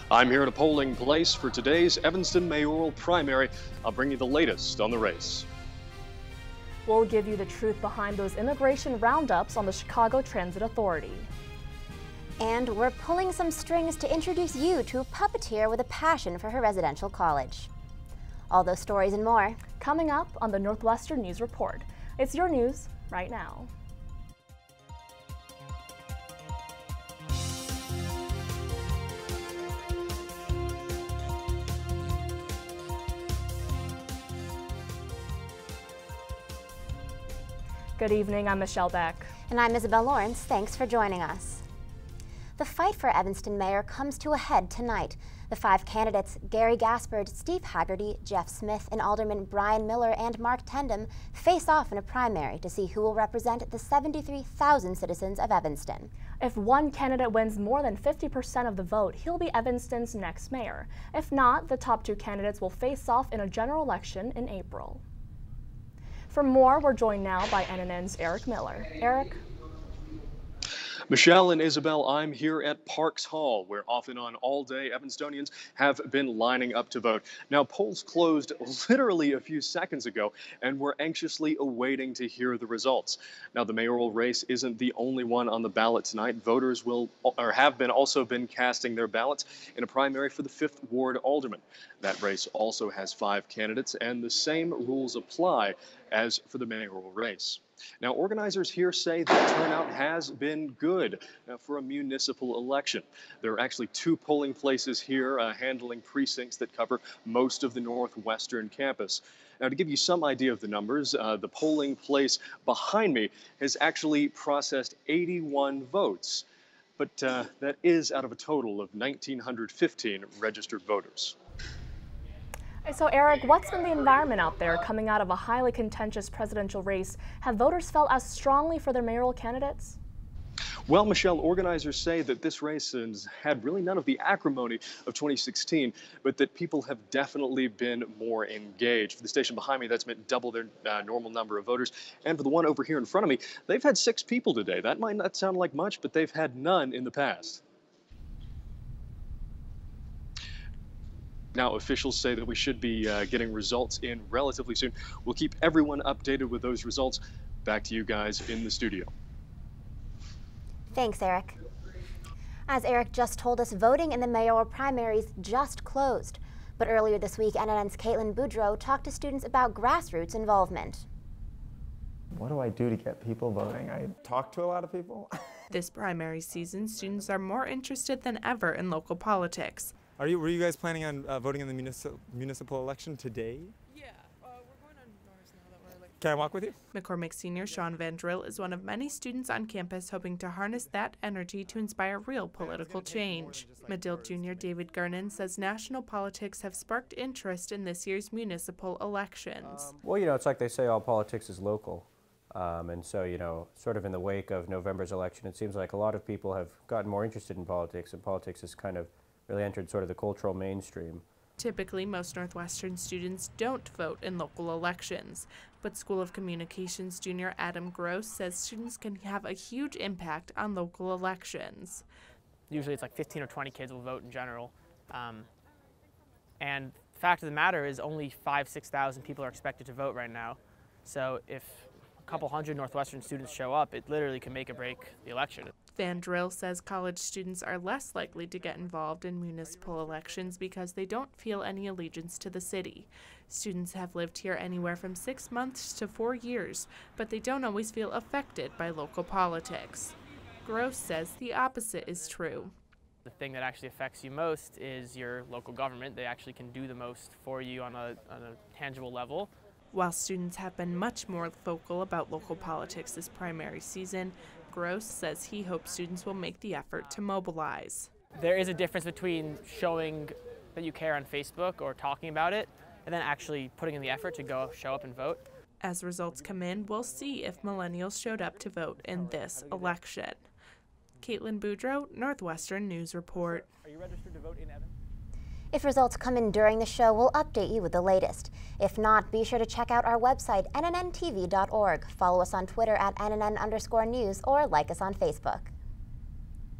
I'm here at a polling place for today's Evanston mayoral primary. I'll bring you the latest on the race. We'll give you the truth behind those immigration roundups on the Chicago Transit Authority. And we're pulling some strings to introduce you to a puppeteer with a passion for her residential college. All those stories and more coming up on the Northwestern News Report. It's your news right now. Good evening, I'm Michelle Beck. And I'm Isabel Lawrence. Thanks for joining us. The fight for Evanston mayor comes to a head tonight. The 5 candidates, Gary Gaspard, Steve Haggerty, Jeff Smith, and Alderman Brian Miller and Mark Tendam, face off in a primary to see who will represent the 73,000 citizens of Evanston. If one candidate wins more than 50% of the vote, he'll be Evanston's next mayor. If not, the top 2 candidates will face off in a general election in April. For more, we're joined now by NNN's Eric Miller. Eric? Michelle and Isabel, I'm here at Parks Hall, where off and on all day Evanstonians have been lining up to vote. Now, polls closed literally a few seconds ago, and we're anxiously awaiting to hear the results. Now, the mayoral race isn't the only one on the ballot tonight. Voters have also been casting their ballots in a primary for the 5th Ward Alderman. That race also has 5 candidates, and the same rules apply as for the mayoral race. Now, organizers here say that turnout has been good for a municipal election. There are actually 2 polling places here handling precincts that cover most of the Northwestern campus. Now, to give you some idea of the numbers, the polling place behind me has actually processed 81 votes, but that is out of a total of 1,915 registered voters. So Eric, what's been the environment out there coming out of a highly contentious presidential race? Have voters felt as strongly for their mayoral candidates? Well, Michelle, organizers say that this race has had really none of the acrimony of 2016, but that people have definitely been more engaged. For the station behind me, that's meant double their normal number of voters. And for the one over here in front of me, they've had 6 people today. That might not sound like much, but they've had none in the past. Now, officials say that we should be getting results in relatively soon. We'll keep everyone updated with those results. Back to you guys in the studio. Thanks, Eric. As Eric just told us, voting in the mayoral primaries just closed. But earlier this week, NNN's Caitlin Boudreau talked to students about grassroots involvement. What do I do to get people voting? I talk to a lot of people. This primary season, students are more interested than ever in local politics. Were you guys planning on voting in the municipal election today? Yeah, we're going on Norris now that we're like... Can I walk with you? McCormick Senior Sean Van Drill is one of many students on campus hoping to harness that energy to inspire real political change. Medill Jr. David Gernon says national politics have sparked interest in this year's municipal elections. Well, it's like they say, all politics is local. And so, sort of in the wake of November's election, it seems like a lot of people have gotten more interested in politics, and politics has kind of really entered sort of the cultural mainstream. Typically, most Northwestern students don't vote in local elections, but School of Communications junior Adam Gross says students can have a huge impact on local elections. Usually it's like 15 or 20 kids will vote in general. And the fact of the matter is only 5,000–6,000 people are expected to vote right now. So if a couple hundred Northwestern students show up, it literally can make or break the election. Van Drill says college students are less likely to get involved in municipal elections because they don't feel any allegiance to the city. Students have lived here anywhere from 6 months to 4 years, but they don't always feel affected by local politics. Gross says the opposite is true. The thing that actually affects you most is your local government. They actually can do the most for you on a tangible level. While students have been much more vocal about local politics this primary season, Gross says he hopes students will make the effort to mobilize. There is a difference between showing that you care on Facebook or talking about it, and then actually putting in the effort to go show up and vote. As results come in, we'll see if millennials showed up to vote in this election. Caitlin Boudreau, Northwestern News Report. Are you registered to vote in Evan? If results come in during the show, we'll update you with the latest. If not, be sure to check out our website, nnnTV.org. Follow us on Twitter at @NNN_news or like us on Facebook.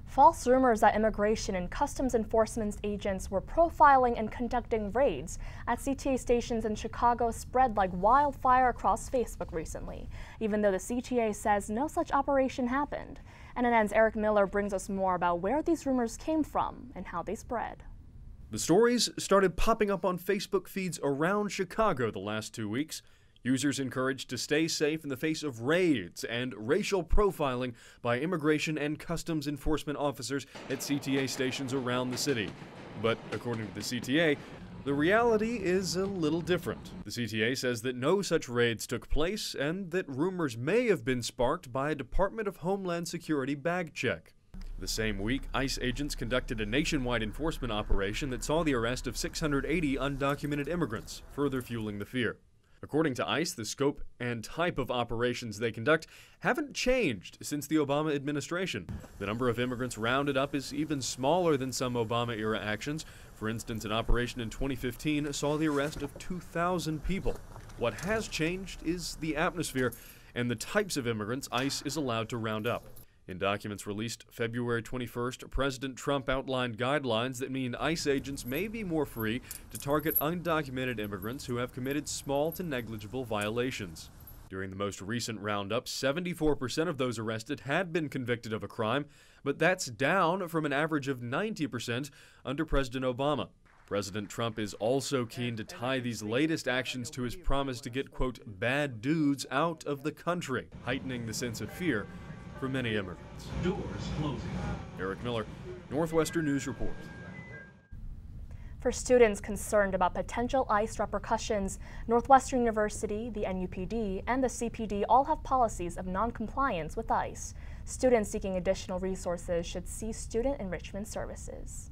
False rumors that immigration and customs enforcement agents were profiling and conducting raids at CTA stations in Chicago spread like wildfire across Facebook recently, even though the CTA says no such operation happened. NNN's Eric Miller brings us more about where these rumors came from and how they spread. The stories started popping up on Facebook feeds around Chicago the last 2 weeks. Users encouraged to stay safe in the face of raids and racial profiling by immigration and customs enforcement officers at CTA stations around the city. But according to the CTA, the reality is a little different. The CTA says that no such raids took place and that rumors may have been sparked by a Department of Homeland Security bag check. The same week, ICE agents conducted a nationwide enforcement operation that saw the arrest of 680 undocumented immigrants, further fueling the fear. According to ICE, the scope and type of operations they conduct haven't changed since the Obama administration. The number of immigrants rounded up is even smaller than some Obama-era actions. For instance, an operation in 2015 saw the arrest of 2,000 people. What has changed is the atmosphere and the types of immigrants ICE is allowed to round up. In documents released February 21st, President Trump outlined guidelines that mean ICE agents may be more free to target undocumented immigrants who have committed small to negligible violations. During the most recent roundup, 74% of those arrested had been convicted of a crime, but that's down from an average of 90% under President Obama. President Trump is also keen to tie these latest actions to his promise to get, quote, bad dudes out of the country, heightening the sense of fear for many immigrants. Doors closing. Eric Miller, Northwestern News Report. For students concerned about potential ICE repercussions, Northwestern University, the NUPD, and the CPD all have policies of non-compliance with ICE. Students seeking additional resources should see Student Enrichment Services.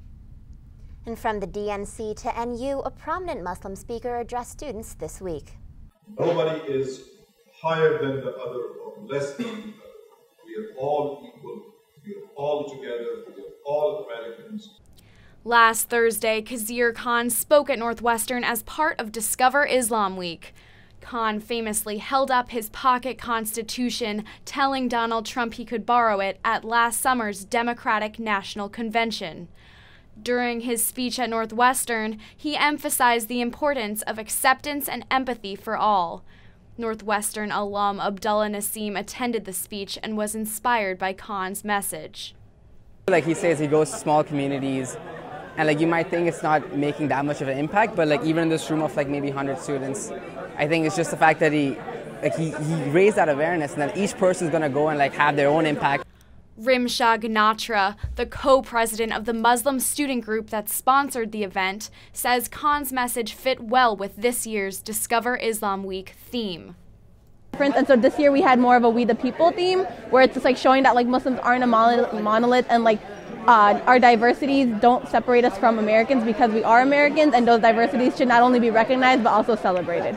And from the DNC to NU, a prominent Muslim speaker addressed students this week. Nobody is higher than the other or less than the other. We are all equal. We are all together. We are all Americans. Last Thursday, Khizr Khan spoke at Northwestern as part of Discover Islam Week. Khan famously held up his pocket constitution, telling Donald Trump he could borrow it at last summer's Democratic National Convention. During his speech at Northwestern, he emphasized the importance of acceptance and empathy for all. Northwestern alum Abdullah Nassim attended the speech and was inspired by Khan's message. Like he says, he goes to small communities, and like you might think it's not making that much of an impact, but like even in this room of like maybe 100 students, I think it's just the fact that he raised that awareness and that each person's gonna go and like have their own impact. Rimshah Ganatra, the co-president of the Muslim student group that sponsored the event, says Khan's message fit well with this year's Discover Islam Week theme. And so this year we had more of a We the People theme, where it's just like showing that like Muslims aren't a monolith and like our diversities don't separate us from Americans because we are Americans, and those diversities should not only be recognized but also celebrated.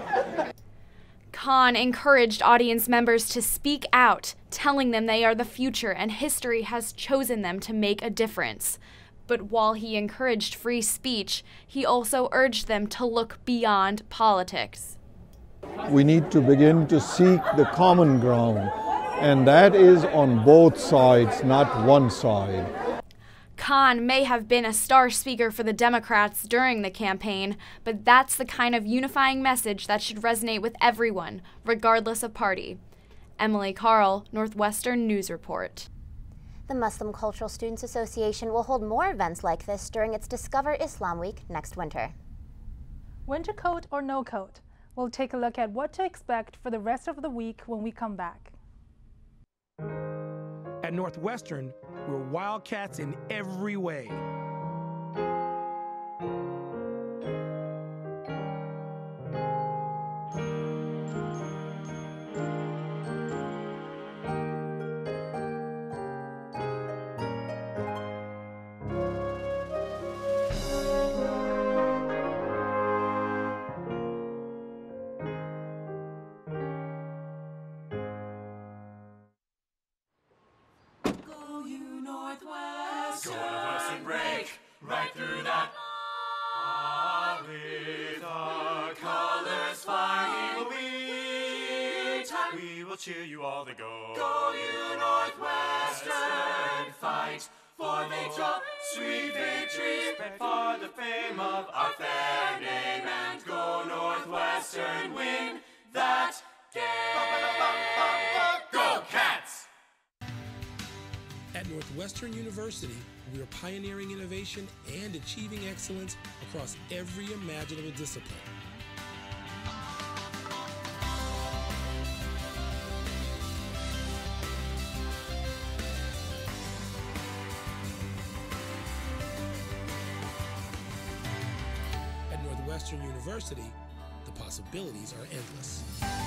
Khan encouraged audience members to speak out, telling them they are the future and history has chosen them to make a difference. But while he encouraged free speech, he also urged them to look beyond politics. We need to begin to seek the common ground, and that is on both sides, not one side. Khan may have been a star speaker for the Democrats during the campaign, but that's the kind of unifying message that should resonate with everyone, regardless of party. Emily Carl, Northwestern News Report. The Muslim Cultural Students Association will hold more events like this during its Discover Islam Week next winter. Winter coat or no coat? We'll take a look at what to expect for the rest of the week when we come back. At Northwestern, we're wildcats in every way. Northwestern break right through that. With our colors flying, we will we'll cheer you all the go. Go you Northwestern, fight for the sweet victory, for the fame of our fair name, and go Northwestern, win that game. Go Cats! At Northwestern University, we are pioneering innovation and achieving excellence across every imaginable discipline. At Northwestern University, the possibilities are endless.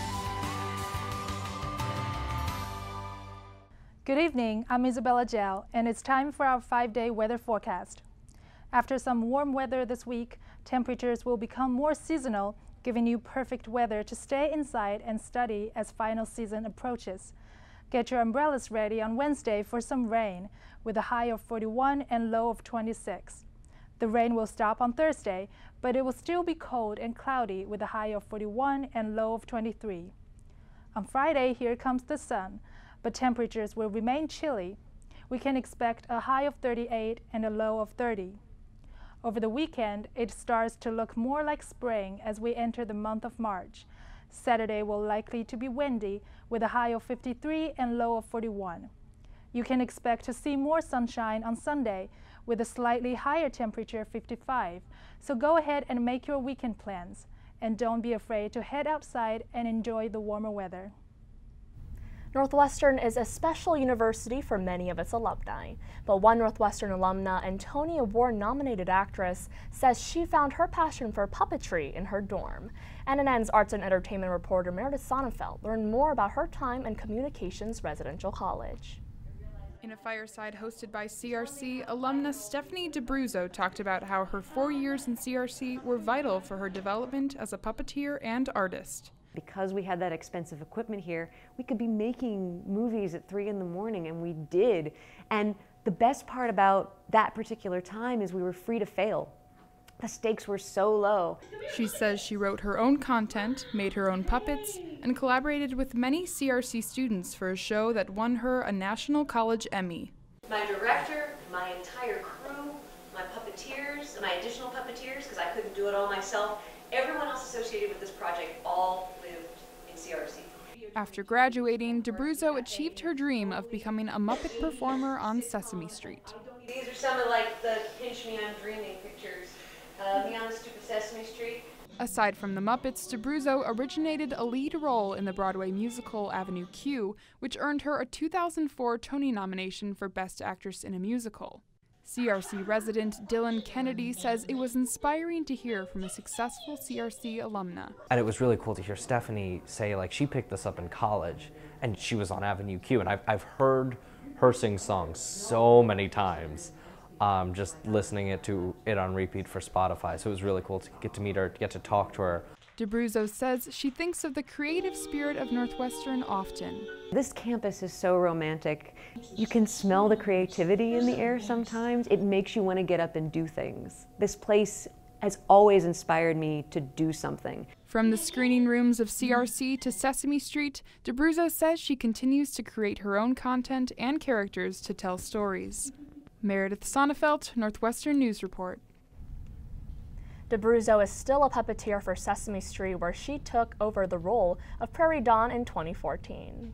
Good evening, I'm Isabella Gell, and it's time for our 5-day weather forecast. After some warm weather this week, temperatures will become more seasonal, giving you perfect weather to stay inside and study as final season approaches. Get your umbrellas ready on Wednesday for some rain, with a high of 41 and low of 26. The rain will stop on Thursday, but it will still be cold and cloudy with a high of 41 and low of 23. On Friday, here comes the sun, but temperatures will remain chilly. We can expect a high of 38 and a low of 30. Over the weekend, it starts to look more like spring as we enter the month of March. Saturday will likely to be windy with a high of 53 and low of 41. You can expect to see more sunshine on Sunday with a slightly higher temperature, 55. So go ahead and make your weekend plans, and don't be afraid to head outside and enjoy the warmer weather. Northwestern is a special university for many of its alumni, but one Northwestern alumna and Tony Award-nominated actress says she found her passion for puppetry in her dorm. NNN's arts and entertainment reporter Meredith Sonnenfeld learned more about her time in Communications Residential College. In a fireside hosted by CRC, alumna Stephanie DeBruzzo talked about how her 4 years in CRC were vital for her development as a puppeteer and artist. Because we had that expensive equipment here, we could be making movies at 3 in the morning, and we did. And the best part about that particular time is we were free to fail. The stakes were so low. She says she wrote her own content, made her own puppets, and collaborated with many CRC students for a show that won her a National College Emmy. My director, my entire crew, my puppeteers, and my additional puppeteers, because I couldn't do it all myself, everyone else associated with this project all lived in CRC. After graduating, DeBruzzo achieved her dream of becoming a Muppet performer on Sesame Street. These are some of the Pinch Me, I'm Dreaming pictures. Me on the stupid Sesame Street. Aside from the Muppets, DeBruzzo originated a lead role in the Broadway musical Avenue Q, which earned her a 2004 Tony nomination for Best Actress in a Musical. CRC resident Dylan Kennedy says it was inspiring to hear from a successful CRC alumna. And it was really cool to hear Stephanie say, she picked this up in college, and she was on Avenue Q, and I've heard her sing songs so many times, just listening to it on repeat for Spotify. So it was really cool to get to meet her, to get to talk to her. DeBruzzo says she thinks of the creative spirit of Northwestern often. This campus is so romantic. You can smell the creativity in the air sometimes. It makes you want to get up and do things. This place has always inspired me to do something. From the screening rooms of CRC to Sesame Street, DeBruzzo says she continues to create her own content and characters to tell stories. Meredith Sonnenfeld, Northwestern News Report. DeBruzzo is still a puppeteer for Sesame Street, where she took over the role of Prairie Dawn in 2014.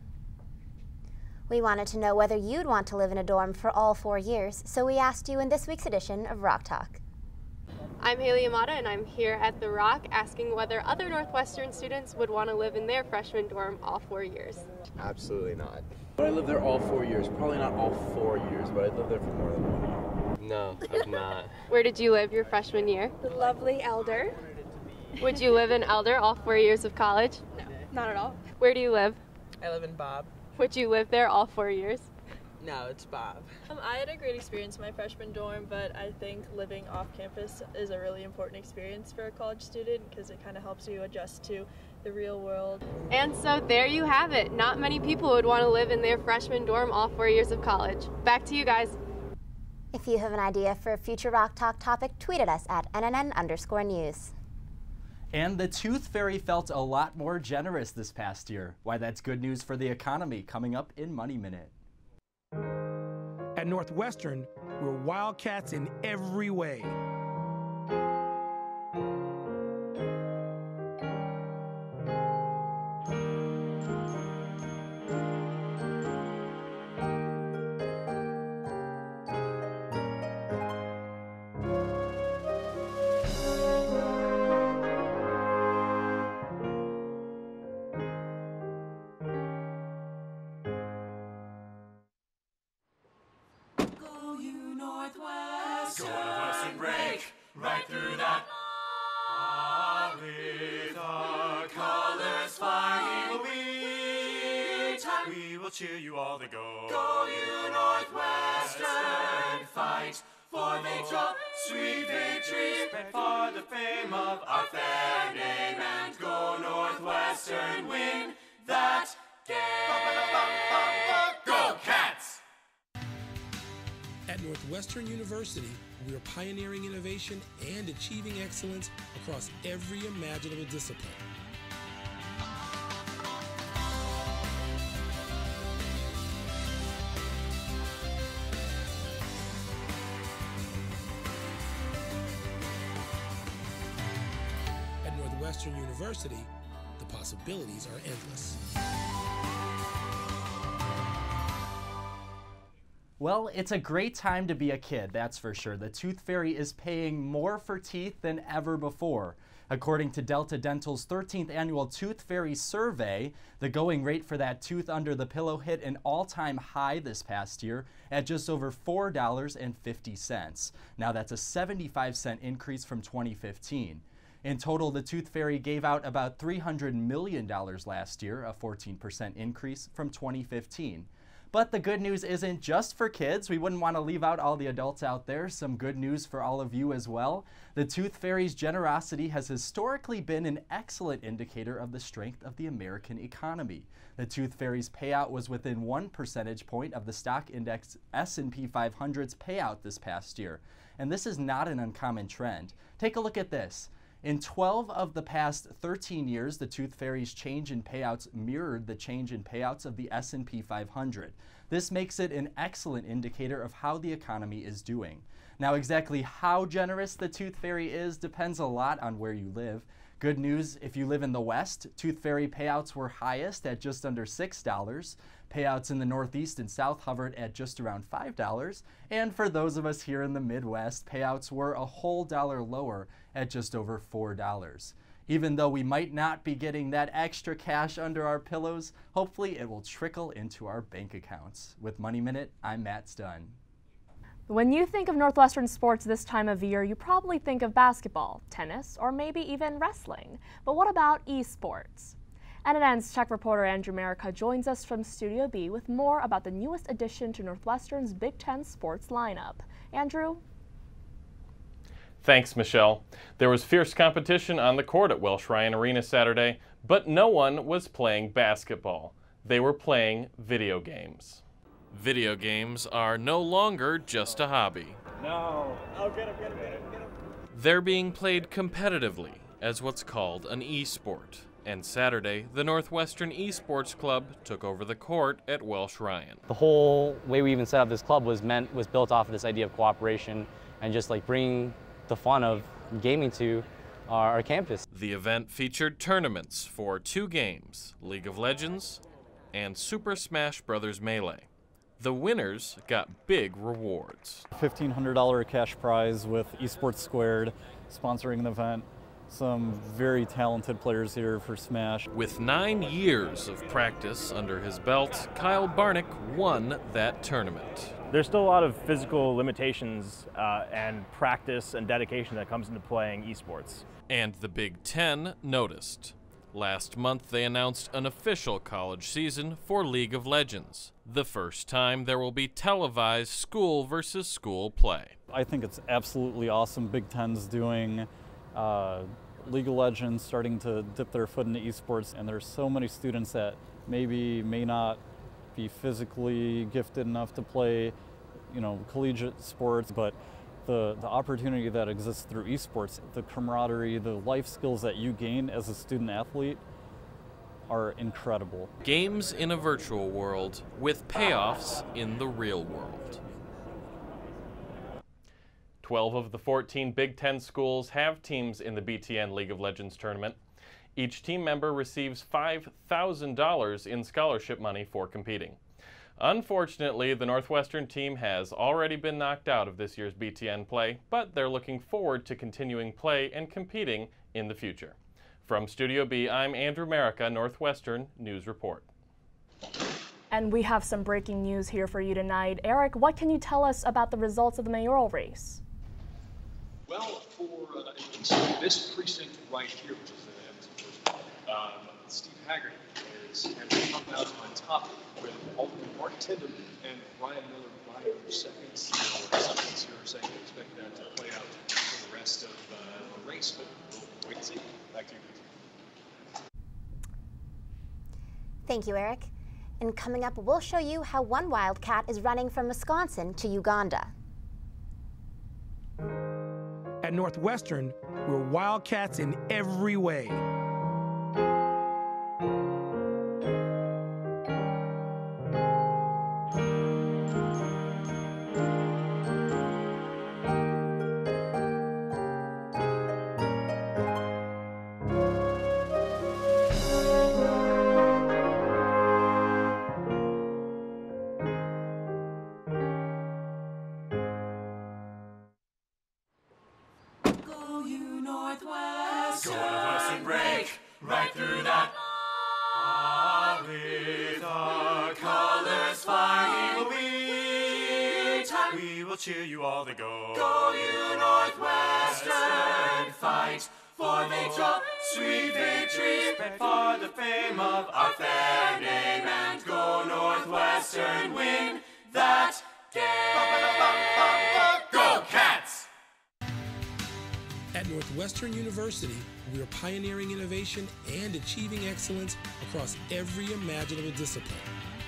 We wanted to know whether you'd want to live in a dorm for all 4 years, so we asked you in this week's edition of Rock Talk. I'm Haley Amata, and I'm here at The Rock asking whether other Northwestern students would want to live in their freshman dorm all 4 years. Absolutely not. Would I live there all 4 years? Probably not all 4 years, but I'd live there for more than 1 year. No, I've not. Where did you live your freshman year? The lovely Elder. Would you live in Elder all 4 years of college? No, not at all. Where do you live? I live in Bob. Would you live there all 4 years? No, it's Bob. I had a great experience in my freshman dorm, but I think living off campus is a really important experience for a college student because it kind of helps you adjust to the real world. And so there you have it. Not many people would want to live in their freshman dorm all 4 years of college. Back to you guys. If you have an idea for a future Rock Talk topic, tweet at us at NNN_news. And the Tooth Fairy felt a lot more generous this past year. Why that's good news for the economy, coming up in Money Minute. At Northwestern, we're Wildcats in every way. Northwestern break right through that. With our colors flying, we will cheer you all to go. Go you Northwestern, fight for victory, sweet victory, spread for the fame of our fair name, and go Northwestern, win that game. Go Cats! At Northwestern University, we are pioneering innovation and achieving excellence across every imaginable discipline. At Northwestern University, the possibilities are endless. Well, it's a great time to be a kid, that's for sure. The Tooth Fairy is paying more for teeth than ever before. According to Delta Dental's 13th annual Tooth Fairy survey, the going rate for that tooth under the pillow hit an all-time high this past year at just over $4.50. Now that's a 75-cent increase from 2015. In total, the Tooth Fairy gave out about $300 million last year, a 14% increase from 2015. But the good news isn't just for kids. We wouldn't want to leave out all the adults out there. Some good news for all of you as well. The Tooth Fairy's generosity has historically been an excellent indicator of the strength of the American economy. The Tooth Fairy's payout was within 1 percentage point of the stock index S&P 500's payout this past year. And this is not an uncommon trend. Take a look at this. In 12 of the past 13 years, the Tooth Fairy's change in payouts mirrored the change in payouts of the S&P 500. This makes it an excellent indicator of how the economy is doing. Now, exactly how generous the Tooth Fairy is depends a lot on where you live. Good news, if you live in the West, Tooth Fairy payouts were highest at just under $6. Payouts in the Northeast and South hovered at just around $5. And for those of us here in the Midwest, payouts were a whole dollar lower at just over $4. Even though we might not be getting that extra cash under our pillows, hopefully it will trickle into our bank accounts. With Money Minute, I'm Matt Stunn. When you think of Northwestern sports this time of year, you probably think of basketball, tennis, or maybe even wrestling. But what about esports? NNN's tech reporter Andrew Merica joins us from Studio B with more about the newest addition to Northwestern's Big Ten sports lineup. Andrew? Thanks, Michelle. There was fierce competition on the court at Welsh Ryan Arena Saturday, but no one was playing basketball. They were playing video games. Video games are no longer just a hobby. No. Oh, get him. They're being played competitively as what's called an e-sport. And Saturday, the Northwestern Esports Club took over the court at Welsh Ryan. The whole way we even set up this club was built off of this idea of cooperation and just like bringing the fun of gaming to our campus. The event featured tournaments for 2 games, League of Legends and Super Smash Bros. Melee. The winners got big rewards. $1,500 cash prize with Esports Squared sponsoring the event. Some very talented players here for Smash. With 9 years of practice under his belt, Kyle Barnick won that tournament. There's still a lot of physical limitations and practice and dedication that comes into playing esports. And the Big Ten noticed. Last month, they announced an official college season for League of Legends. The first time there will be televised school versus school play. I think it's absolutely awesome. Big Ten's doing League of Legends, starting to dip their foot into esports, and there's so many students that may not be physically gifted enough to play, collegiate sports, but the opportunity that exists through esports, the camaraderie, the life skills that you gain as a student athlete are incredible. Games in a virtual world with payoffs in the real world. 12 of the 14 Big Ten schools have teams in the BTN League of Legends tournament. Each team member receives $5,000 in scholarship money for competing. Unfortunately, the Northwestern team has already been knocked out of this year's BTN play, but they're looking forward to continuing play and competing in the future. From Studio B, I'm Andrew Merica, Northwestern News Report. And we have some breaking news here for you tonight. Eric, what can you tell us about the results of the mayoral race? Well, for this precinct right here, which is the Evanston Steve Haggerty has come out on top with Alderman Mark Tindem and Brian Miller vying for seconds here, saying they expect that to play out for the rest of the race, but we'll wait and see. Back to you guys. Thank you, Eric. And coming up, we'll show you how one Wildcat is running from Wisconsin to Uganda. At Northwestern, we're Wildcats in every way. Northwestern break right through that. With our colors flying, we will cheer you all to go. Go you Northwestern, fight for victory, sweet victory, for the fame of our fair name, and go Northwestern, win that game. Go Cats! At Northwestern University, we are pioneering innovation and achieving excellence across every imaginable discipline.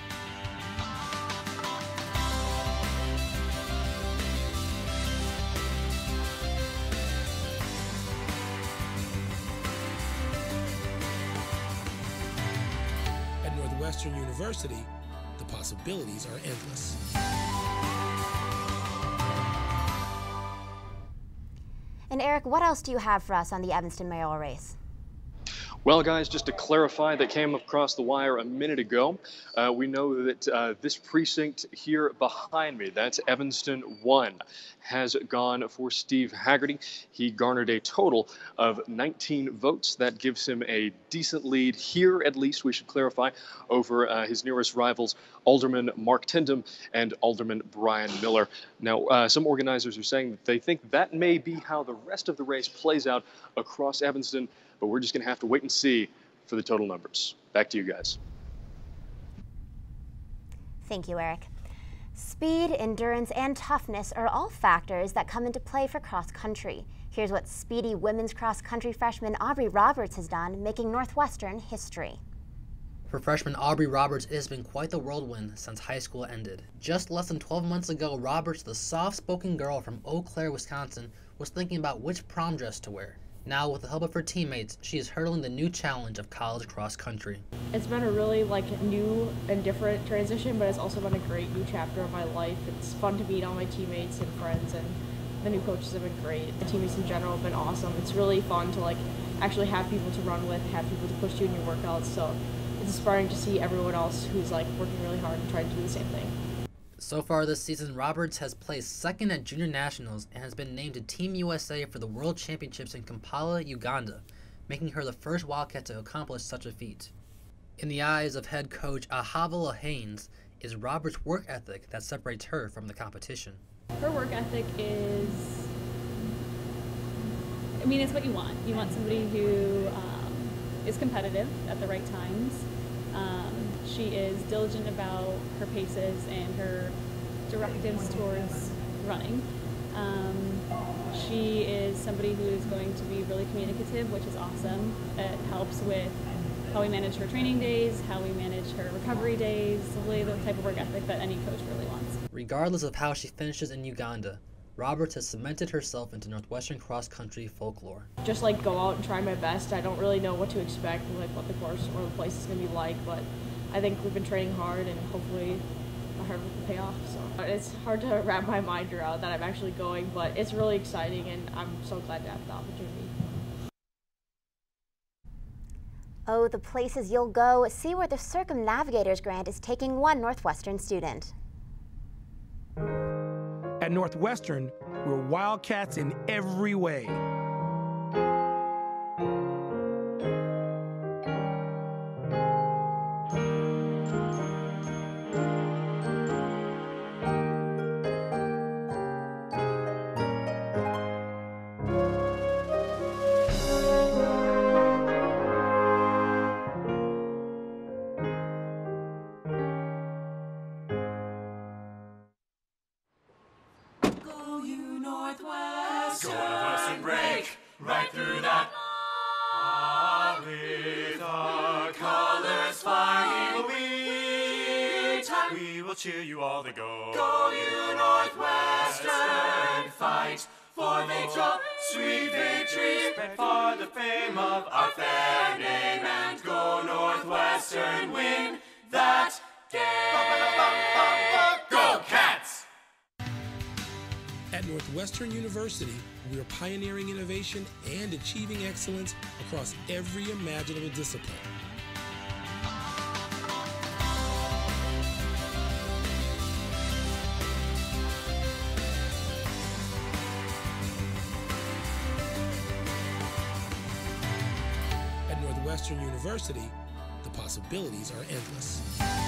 At Northwestern University, the possibilities are endless. And Eric, what else do you have for us on the Evanston mayoral race? Well, guys, just to clarify, that came across the wire a minute ago. We know that this precinct here behind me, that's Evanston 1, has gone for Steve Haggerty. He garnered a total of 19 votes. That gives him a decent lead here, at least, we should clarify, over his nearest rivals, Alderman Mark Tindem and Alderman Brian Miller. Now, some organizers are saying that they think that may be how the rest of the race plays out across Evanston, but we're just going to have to wait and see for the total numbers. Back to you guys. Thank you, Eric. Speed, endurance, and toughness are all factors that come into play for cross country. Here's what speedy women's cross country freshman Aubrey Roberts has done, making Northwestern history. For freshman Aubrey Roberts, it has been quite the whirlwind since high school ended. Just less than 12 months ago, Roberts, the soft-spoken girl from Eau Claire, Wisconsin, was thinking about which prom dress to wear. Now, with the help of her teammates, she is hurdling the new challenge of college cross country. It's been a really new and different transition, but it's also been a great new chapter of my life. It's fun to meet all my teammates and friends, and the new coaches have been great. The teammates in general have been awesome. It's really fun to actually have people to run with, have people to push you in your workouts. So it's inspiring to see everyone else who's working really hard and trying to do the same thing. So far this season, Roberts has placed second at Junior Nationals and has been named to Team USA for the World Championships in Kampala, Uganda, making her the first Wildcat to accomplish such a feat. In the eyes of head coach Ahavala Haynes, is Roberts' work ethic that separates her from the competition. Her work ethic is, it's what you want. You want somebody who is competitive at the right times. She is diligent about her paces and her directives towards running. She is somebody who is going to be really communicative, which is awesome. It helps with how we manage her training days, how we manage her recovery days, really the type of work ethic that any coach really wants. Regardless of how she finishes in Uganda, Roberts has cemented herself into Northwestern cross-country folklore. Just like go out and try my best. I don't really know what to expect, like what the course or the place is going to be like, but I think we've been training hard and hopefully my hard work will pay off. So it's hard to wrap my mind around that I'm actually going, but it's really exciting and I'm so glad to have the opportunity. Oh, the places you'll go. See where the Circumnavigators grant is taking one Northwestern student. At Northwestern, we're Wildcats in every way. Go Northwestern, break right through that. With our colors flying, we will cheer you all the go. Go you Northwestern, fight for victory, sweet victory, for the fame of our fair name, and go Northwestern, win that game. Go Cats! At Northwestern University, we are pioneering innovation and achieving excellence across every imaginable discipline. At Northwestern University, the possibilities are endless.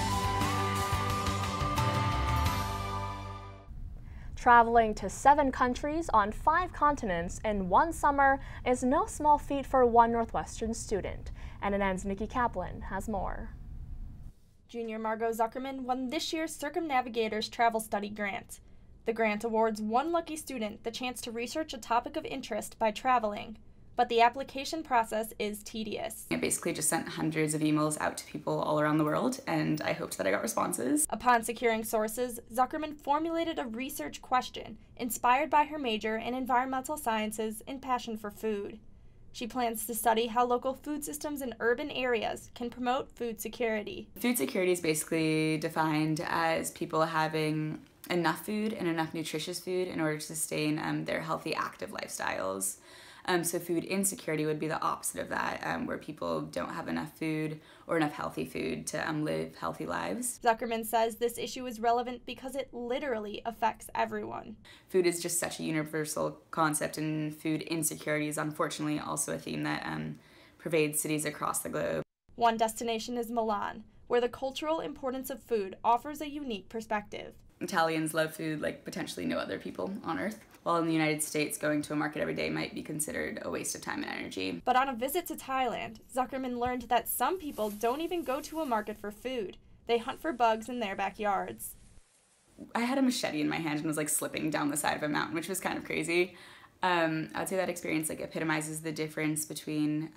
Traveling to 7 countries on 5 continents in one summer is no small feat for one Northwestern student. NNN's Nikki Kaplan has more. Junior Margot Zuckerman won this year's Circumnavigators Travel Study Grant. The grant awards one lucky student the chance to research a topic of interest by traveling. But the application process is tedious. I basically just sent hundreds of emails out to people all around the world, and I hoped that I got responses. Upon securing sources, Zuckerman formulated a research question inspired by her major in environmental sciences and passion for food. She plans to study how local food systems in urban areas can promote food security. Food security is basically defined as people having enough food and enough nutritious food in order to sustain their healthy, active lifestyles. So food insecurity would be the opposite of that, where people don't have enough food or enough healthy food to live healthy lives. Zuckerman says this issue is relevant because it literally affects everyone. Food is just such a universal concept, and food insecurity is unfortunately also a theme that pervades cities across the globe. One destination is Milan, where the cultural importance of food offers a unique perspective. Italians love food like potentially no other people on earth. While in the United States, going to a market every day might be considered a waste of time and energy. But on a visit to Thailand, Zuckerman learned that some people don't even go to a market for food. They hunt for bugs in their backyards. I had a machete in my hand and was like slipping down the side of a mountain, which was kind of crazy. I'd say that experience like epitomizes the difference between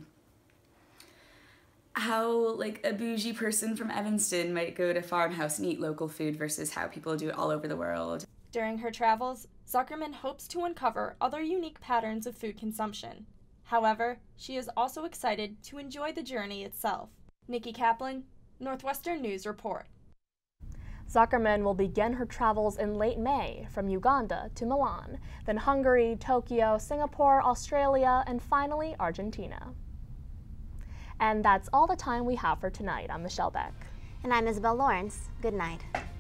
how like a bougie person from Evanston might go to a farmhouse and eat local food versus how people do it all over the world. During her travels, Zuckerman hopes to uncover other unique patterns of food consumption. However, she is also excited to enjoy the journey itself. Nikki Kaplan, Northwestern News Report. Zuckerman will begin her travels in late May from Uganda to Milan, then Hungary, Tokyo, Singapore, Australia, and finally Argentina. And that's all the time we have for tonight. I'm Michelle Beck. And I'm Isabel Lawrence. Good night.